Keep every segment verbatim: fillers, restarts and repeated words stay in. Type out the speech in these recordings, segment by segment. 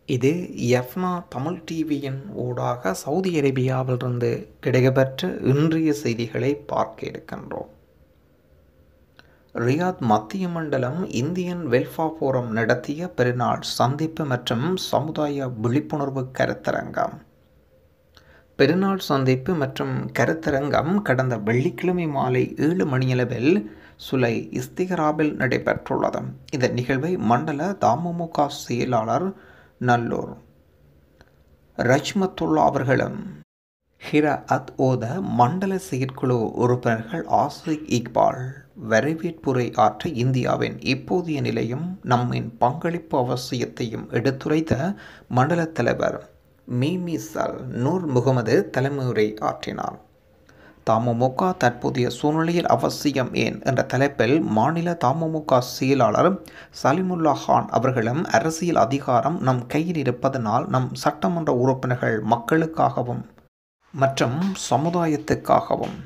இது யஃப்னா தமிழ் டிவியின் ஊடாக சவுதி அரேபியாவிலிருந்து கிடைக்கப்பெற்ற இன்றைய செய்திகளை பார்க்க இருக்கின்றோம். ரியாத் மத்திய மண்டலம் இந்தியன் வெல்ஃபேர் ஃபோரம் நடத்திய பெருநாள் சந்திப்பு மற்றும் சமுதாய விழிப்புணர்வு கருத்தரங்கம். பெருநாள் சந்திப்பு மற்றும் கருத்தரங்கம் கடந்த வெள்ளிக்கிழமை மாலை ஏழு மணியளவில் சுலை இஸ்திகராவில் நடைபெற்றுள்ளது. இந்த நிகழ்வை மண்டல தமுமுக செயலாளர் நல்லூர் ரஜ்மத்துல்லா அவர்களும் ஹிர அத் ஓத மண்டல செயற்குழு உறுப்பினர்கள் ஆசிக் இக்பால் வரவேற்புரை ஆற்ற இந்தியாவின் இப்போதைய நிலையும் நம்மின் பங்களிப்பு அவசியத்தையும் எடுத்துரைத்த மண்டல தலைவர் மீமிசல் நூர் முகமது தலைமுறை ஆற்றினார். தமுமுக தற்போதைய சூழ்நிலையில் அவசியம் ஏன் என்ற தலைப்பில் மாநில தமுமுக செயலாளர் சலிமுல்லா கான் அவர்களும் அரசியல் அதிகாரம் நம் கையில் இருப்பதனால் நம் சட்டமன்ற உறுப்பினர்கள் மக்களுக்காகவும் மற்றும் சமுதாயத்துக்காகவும்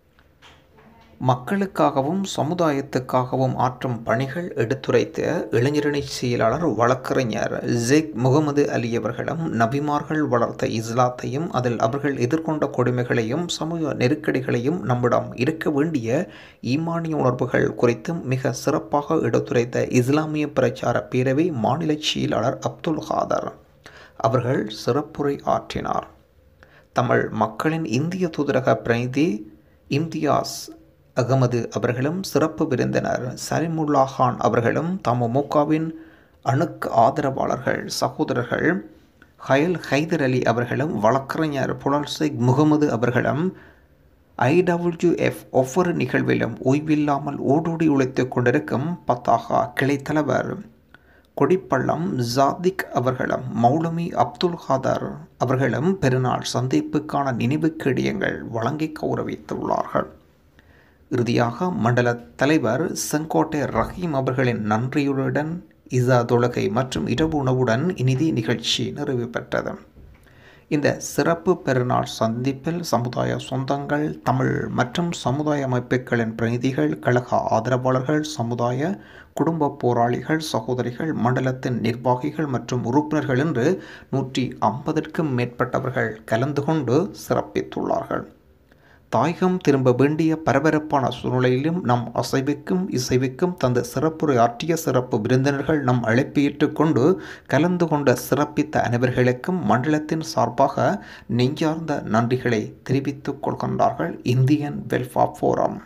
மக்களுக்காகவும் சமுதாயத்துக்காகவும் ஆற்றும் பணிகள் எடுத்துரைத்த இளைஞரணி செயலாளர் வழக்கறிஞர் ஜேக் முகமது அலி அவர்களும் நபிமார்கள் வளர்த்த இஸ்லாத்தையும் அதில் அவர்கள் எதிர்கொண்ட கொடுமைகளையும் சமூக நெருக்கடிகளையும் நம்மிடம் இருக்க வேண்டிய ஈமானிய உணர்வுகள் குறித்தும் மிக சிறப்பாக எடுத்துரைத்த இஸ்லாமிய பிரச்சார பேரவை மாநில செயலாளர் அப்துல் காதர் அவர்கள் சிறப்புரை ஆற்றினார். தமிழ் மக்களின் இந்திய தூதரக பிரதிநிதி இம்தியாஸ் அகமது அவர்களும் சிறப்பு விருந்தினர் சலிமுல்லா கான் அவர்களும் தமுமுகவின் அணுக்கு ஆதரவாளர்கள் சகோதரர்கள் ஹயல் ஹைதர் அலி அவர்களும் வழக்கறிஞர் புலல்சேக் முகமது அவர்களும் ஐடபிள்யூஎஃப் ஒவ்வொரு நிகழ்விலும் ஓய்வில்லாமல் ஓடோடி உழைத்து கொண்டிருக்கும் பத்தாகா கிளை தலைவர் கொடிப்பள்ளம் ஜாதிக் அவர்களும் மௌலமி அப்துல் காதர் அவர்களும் பெருநாள் சந்திப்புக்கான நினைவு கேடயங்கள் வழங்கி கௌரவித்துள்ளார்கள். இறுதியாக மண்டல தலைவர் செங்கோட்டை ரஹீம் அவர்களின் நன்றியுடன் இசா தொழுகை மற்றும் இரவு உணவுடன் இனிதி நிகழ்ச்சி நிறைவு பெற்றது. இந்த சிறப்பு பெருநாள் சந்திப்பில் சமுதாய சொந்தங்கள் தமிழ் மற்றும் சமுதாய அமைப்புகளின் பிரதிநிதிகள் கழக ஆதரவாளர்கள் சமுதாய குடும்ப போராளிகள் சகோதரிகள் மண்டலத்தின் நிர்வாகிகள் மற்றும் உறுப்பினர்கள் என்று நூற்றி ஐம்பதற்கும் மேற்பட்டவர்கள் கலந்து கொண்டு சிறப்பித்துள்ளார்கள். தாயகம் திரும்ப வேண்டிய பரபரப்பான சூழ்நிலையிலும் நம் அசைவுக்கும் இசைவுக்கும் தந்த சிறப்புரை ஆற்றிய சிறப்பு விருந்தினர்கள் நம் அழைப்பை ஏற்றுக்கொண்டு கலந்து கொண்ட சிறப்பித்த அனைவர்களுக்கும் மண்டலத்தின் சார்பாக நெஞ்சார்ந்த நன்றிகளை தெரிவித்துக் கொள்கின்றார்கள். Indian welfare forum.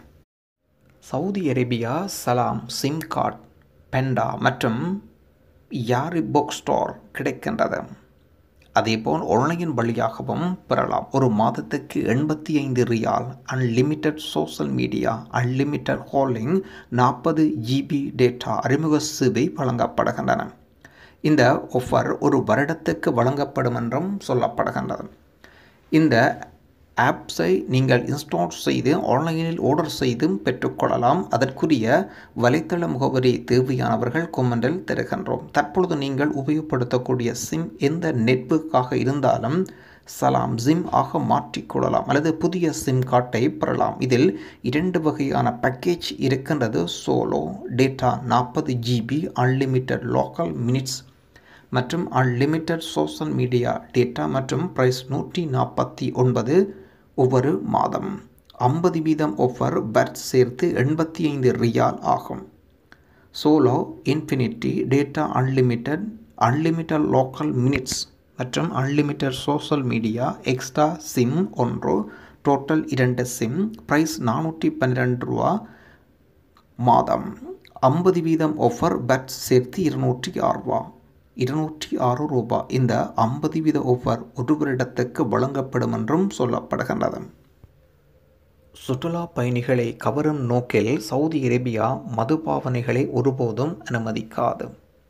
Saudi Arabia சலாம் சிம் கார்டு பெண்டா மற்றும் யாரி புக் ஸ்டோர் கிடைக்கின்றது. அதேபோல் ஆன்லைன் வழியாகவும் பெறலாம். ஒரு மாதத்துக்கு எண்பத்தி ஐந்து ரியால் unlimited social media unlimited calling நாற்பது ஜிபி டேட்டா அறிமுக சேவை வழங்கப்படுகின்றன. இந்த ஆஃபர் ஒரு வருடத்துக்கு வழங்கப்படும் என்றும் சொல்லப்படுகின்றது. இந்த ஆப்ஸை நீங்கள் இன்ஸ்டால் செய்து ஆன்லைனில் ஆர்டர் செய்தும் பெற்றுக்கொள்ளலாம். அதற்குரிய வலைத்தள முகவரி தேவையானவர்கள் கொமெண்டில் தருகின்றோம். தற்பொழுது நீங்கள் உபயோகப்படுத்தக்கூடிய சிம் எந்த நெட்வொர்க்காக இருந்தாலும் சலாம் சிம் ஆக மாற்றிக்கொள்ளலாம் அல்லது புதிய சிம் கார்டை பெறலாம். இதில் இரண்டு வகையான பேக்கேஜ் இருக்கின்றது. சோலோ டேட்டா நாற்பது ஜிபி அன்லிமிட்டட் லோக்கல் மினிட்ஸ் மற்றும் அன்லிமிட்டட் சோஷியல் மீடியா டேட்டா மற்றும் பிரைஸ் நூற்றி நாற்பத்தி ஒன்பது ஒவ்வொரு மாதம். ஐம்பது வீதம் ஆஃபர் பர்த் சேர்த்து எண்பத்தி ஐந்து ரியால் ஆகும். Solo infinity data unlimited unlimited local minutes மற்றும் unlimited social media extra SIM ஒன்று டோட்டல் இரண்டு சிம் பிரைஸ் நானூற்றி பன்னிரெண்டு ரூபா மாதம். ஐம்பது வீதம் ஆஃபர் பர்த் சேர்த்து இருநூற்றி ஆறு ரூபா இருநூற்றி ஆறு ரூபாய். இந்த ஐம்பது வீத ஆஃபர் ஒரு வருடத்துக்கு வழங்கப்படும் என்றும் சொல்லப்படுகின்றது. சுற்றுலா பயணிகளை கவரும் நோக்கில் சவுதி அரேபியா மதுபாவனைகளை ஒருபோதும் அனுமதிக்காது.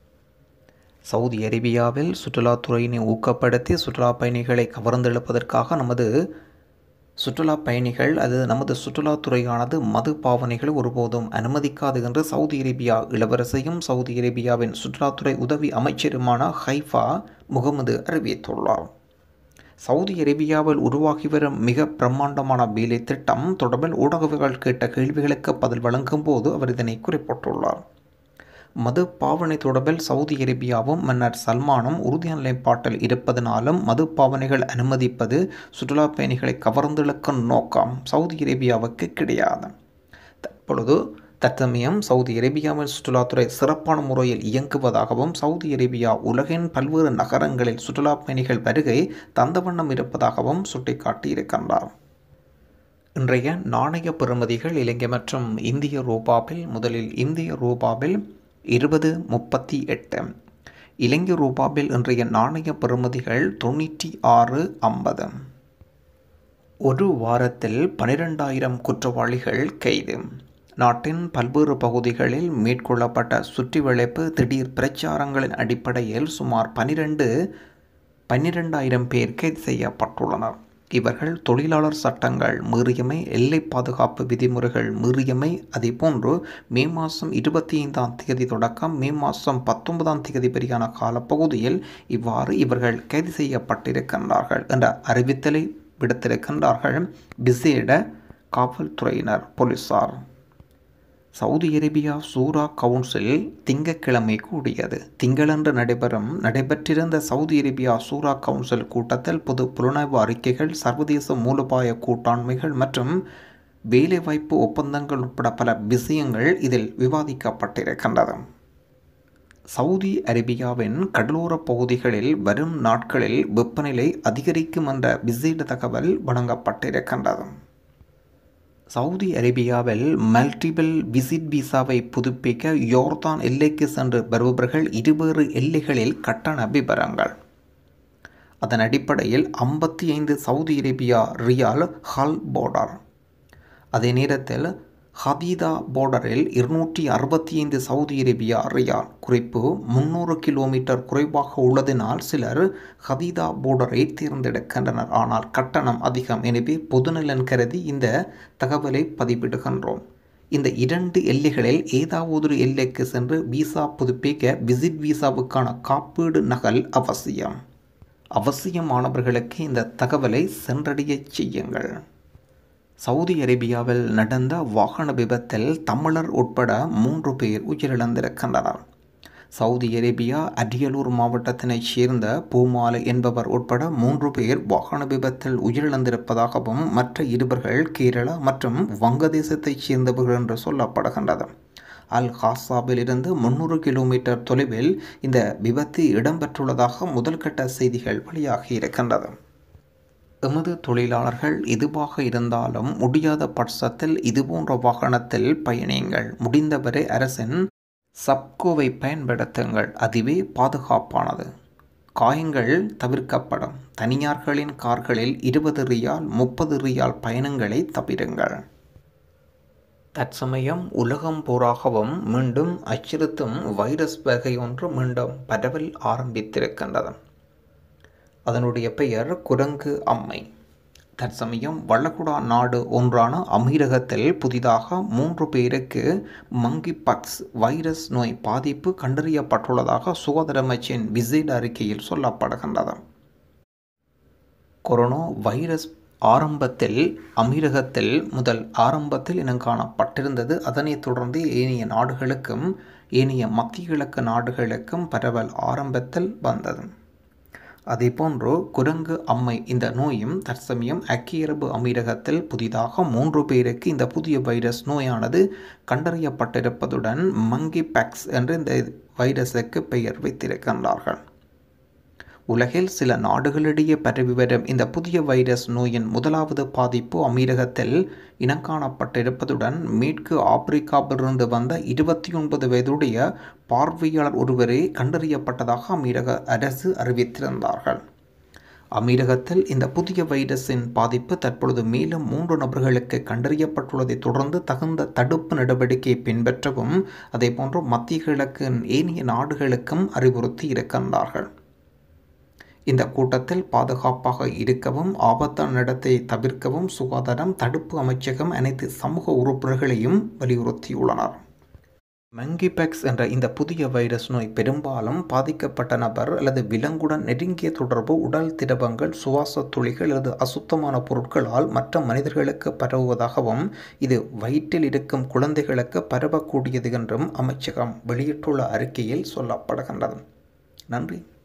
சவுதி அரேபியாவில் சுற்றுலாத்துறையினை ஊக்கப்படுத்தி சுற்றுலா பயணிகளை கவர்ந்தெழுப்பதற்காக நமது சுற்றுலா பயணிகள் அது நமது சுற்றுலாத்துறையானது மது பாவனைகளை ஒருபோதும் அனுமதிக்காது என்று சவுதி அரேபியா இளவரசையும் சவுதி அரேபியாவின் சுற்றுலாத்துறை உதவி அமைச்சருமான ஹைஃபா முகமது அறிவித்துள்ளார். சவுதி அரேபியாவில் உருவாகி வரும் மிக பிரம்மாண்டமான வேலை திட்டம் தொடர்பில் ஊடகங்கள் கேட்ட கேள்விகளுக்கு பதில் வழங்கும் போது அவர் இதனை குறிப்பிட்டுள்ளார். மது பாவனை தொடர்பில் சவுதி அரேபியாவும் மன்னர் சல்மானும் உறுதியான நிலைப்பாட்டில் இருப்பதனாலும் மது பாவனைகள் அனுமதிப்பது சுற்றுலா பயணிகளை கவர்ந்திழுக்கும் நோக்கம் சவுதி அரேபியாவுக்கு கிடையாது. தற்பொழுது தற்சமயம் சவுதி அரேபியாவின் சுற்றுலாத்துறை சிறப்பான முறையில் இயங்குவதாகவும் சவுதி அரேபியா உலகின் பல்வேறு நகரங்களில் சுற்றுலா பயணிகள் வருகை தந்த வண்ணம் இருப்பதாகவும் சுட்டிக்காட்டியிருக்கின்றார். இன்றைய நாணய பெறுமதிகள் இலங்கை மற்றும் இந்திய ரூபாவில் முதலில் இந்திய ரூபாவில் இருபது முப்பத்தி எட்டு, இலங்கை ரூபாவில் இன்றைய நாணய பெறுமதிகள் தொண்ணூற்றி ஆறு ஐம்பது. ஒரு வாரத்தில் பனிரெண்டாயிரம் குற்றவாளிகள் கைது. நாட்டின் பல்வேறு பகுதிகளில் மேற்கொள்ளப்பட்ட சுற்றிவளைப்பு திடீர் பிரச்சாரங்களின் அடிப்படையில் சுமார் பனிரெண்டு பன்னிரெண்டாயிரம் பேர் கைது செய்யப்பட்டுள்ளனர். இவர்கள் தொழிலாளர் சட்டங்கள் மீறியமை, எல்லை பாதுகாப்பு விதிமுறைகள் மீறியமை, அதேபோன்று மே மாதம் இருபத்தி ஐந்தாம் தேதி தொடக்கம் மே மாதம் பத்தொன்பதாம் தேதி வரையான காலப்பகுதியில் இவ்வாறு இவர்கள் கைது செய்யப்பட்டிருக்கின்றார்கள் என்ற அறிவித்தலை விடுத்திருக்கின்றார்கள் விசேட காவல்துறையினர் போலீசார். சவுதி அரேபியா சூரா கவுன்சில் திங்கட்கிழமை கூடியது. திங்களன்று நடைபெறும் நடைபெற்றிருந்த சவுதி அரேபியா சூரா கவுன்சில் கூட்டத்தில் பொது புலனாய்வு அறிக்கைகள், சர்வதேச மூலோபாய கூட்டாண்மைகள் மற்றும் வேலைவாய்ப்பு ஒப்பந்தங்கள் உட்பட பல விஷயங்கள் இதில் விவாதிக்கப்பட்டிருக்கின்றது. சவுதி அரேபியாவின் கடலோர பகுதிகளில் வரும் நாட்களில் வெப்பநிலை அதிகரிக்கும் என்ற விசேட தகவல் வழங்கப்பட்டிருக்கின்றது. சவுதி அரேபியாவில் மல்டிபிள் விசிட் விசாவை புதுப்பிக்க யோர்தான் எல்லைக்கு சென்று வருபவர்கள் இருவேறு எல்லைகளில் கட்டண விபரங்கள். அதன் அடிப்படையில் ஐம்பத்தி ஐந்து சவுதி அரேபியா ரியால் ஹல் போர்டர். அதே நேரத்தில் ஹதீதா போர்டரில் இருநூற்றி அறுபத்தி ஐந்து சவுதி அரேபியா ரியால். குறிப்பு: முன்னூறு கிலோமீட்டர் குறைவாக உள்ளதினால் சிலர் ஹதீதா போர்டரை தேர்ந்தெடுக்கின்றனர். ஆனால் கட்டணம் அதிகம். எனவே பொதுநலன் கருதி இந்த தகவலை பதிவிடுகின்றோம். இந்த இரண்டு எல்லைகளில் ஏதாவது ஒரு எல்லைக்கு சென்று விசா புதுப்பிக்க விசிட் விசாவுக்கான காப்பீடு நகல் அவசியம். அவசியமானவர்களுக்கு இந்த தகவலை சென்றடைய செய்யுங்கள். சவுதி அரேபியாவில் நடந்த வாகன விபத்தில் தமிழர் உட்பட மூன்று பேர் உயிரிழந்திருக்கின்றனர். சவுதி அரேபியா அரியலூர் மாவட்டத்தினைச் சேர்ந்த பூமாலை என்பவர் உட்பட மூன்று பேர் வாகன விபத்தில் உயிரிழந்திருப்பதாகவும் மற்ற இருவர்கள் கேரளா மற்றும் வங்கதேசத்தைச் சேர்ந்தவர்கள் என்று சொல்லப்படுகின்றது. அல் ஹாசாவில் இருந்து முன்னூறு கிலோமீட்டர் தொலைவில் இந்த விபத்து இடம்பெற்றுள்ளதாக முதல்கட்ட செய்திகள் வெளியாகி இருக்கின்றது. எமது தொழிலாளர்கள் எதுவாக இருந்தாலும் முடியாத பட்சத்தில் இதுபோன்ற வாகனத்தில் பயணியுங்கள். முடிந்தவரை அரசின் சப்கோவை பயன்படுத்துங்கள். அதுவே பாதுகாப்பானது. காயங்கள் தவிர்க்கப்படும். தனியார்களின் கார்களில் இருபது ரியால் முப்பது ரியால் பயணங்களை தவிருங்கள். தற்சமயம் உலகம் பூராகவும் மீண்டும் அச்சுறுத்தும் வைரஸ் வகை ஒன்று மீண்டும் பரவல் ஆரம்பித்திருக்கின்றது. அதனுடைய பெயர் குரங்கு அம்மை. தற்சமயம் வளைகுடா நாடு ஒன்றான அமீரகத்தில் புதிதாக மூன்று பேருக்கு மங்கி பாக்ஸ் வைரஸ் நோய் பாதிப்பு கண்டறியப்பட்டுள்ளதாக சுகாதார அமைச்சின் விசேட அறிக்கையில் சொல்லப்படுகின்றது. கொரோனா வைரஸ் ஆரம்பத்தில் அமீரகத்தில் முதல் ஆரம்பத்தில் இனம் காணப்பட்டிருந்தது. அதனைத் தொடர்ந்து ஏனைய நாடுகளுக்கும் ஏனைய மத்திய கிழக்கு நாடுகளுக்கும் பரவல் ஆரம்பத்தில் வந்தது. அதேபோன்று குரங்கு அம்மை இந்த நோயும் தற்சமயம் ஐக்கிய அரபு அமீரகத்தில் புதிதாக மூன்று பேருக்கு இந்த புதிய வைரஸ் நோயானது கண்டறியப்பட்டிருப்பதுடன் மங்கி பாக்ஸ் என்று இந்த வைரஸுக்கு பெயர் வைத்திருக்கின்றார்கள். உலகில் சில நாடுகளிடையே பரவி வரும் இந்த புதிய வைரஸ் நோயின் முதலாவது பாதிப்பு அமீரகத்தில் இனங்காணப்பட்டிருப்பதுடன் மேற்கு ஆப்பிரிக்காவிலிருந்து வந்த இருபத்தி ஒன்பது வயதுடைய பார்வையாளர் ஒருவரே கண்டறியப்பட்டதாக அமீரக அரசு அறிவித்திருந்தார்கள். அமீரகத்தில் இந்த புதிய வைரஸின் பாதிப்பு தற்பொழுது மேலும் மூன்று நபர்களுக்கு கண்டறியப்பட்டுள்ளதை தொடர்ந்து தகுந்த தடுப்பு நடவடிக்கை பின்பற்றவும் அதேபோன்று மத்திய கிழக்கு ஏனைய நாடுகளுக்கும் அறிவுறுத்தி இருக்கின்றார்கள். இந்த கூட்டத்தில் பாதுகாப்பாக இருக்கவும் ஆபத்தான நடத்தை தவிர்க்கவும் சுகாதாரம் தடுப்பு அமைச்சகம் அனைத்து சமூக உறுப்பினர்களையும் வலியுறுத்தியுள்ளனர். மங்கிபேக்ஸ் என்ற இந்த புதிய வைரஸ் நோய் பெரும்பாலும் பாதிக்கப்பட்ட நபர் அல்லது விலங்குடன் நெருங்கிய தொடர்பு, உடல் திரவங்கள், சுவாச துளிகள் அல்லது அசுத்தமான பொருட்களால் மற்ற மனிதர்களுக்கு பரவுவதாகவும் இது வயிற்றில் இருக்கும் குழந்தைகளுக்கு பரவக்கூடியது என்றும் அமைச்சகம் வெளியிட்டுள்ள அறிக்கையில் சொல்லப்படுகின்றது. நன்றி.